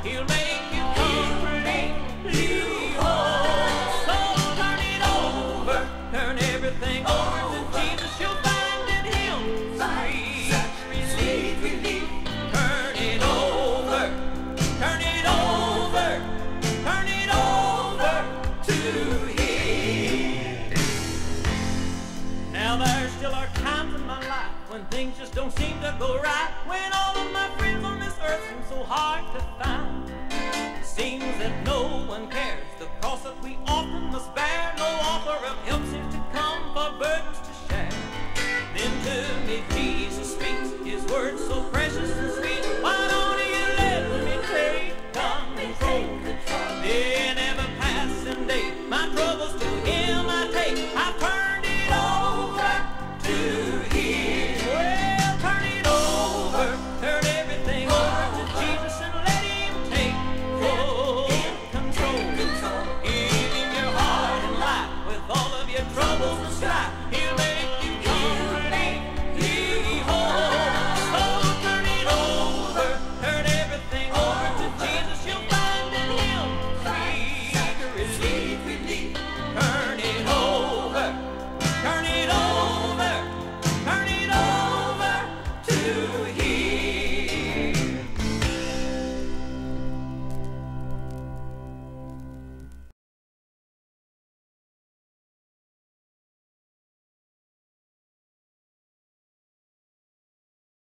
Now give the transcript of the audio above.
He'll make you completely whole. So turn it over, turn everything over to Jesus. You'll find in Him sweet relief. Turn it over, turn it over, turn it over to Him. Now there still are times in my life when things just don't seem to go right, when all of my friends on this earth seem so hard to find. It seems that no one cares the cross that we often must bear.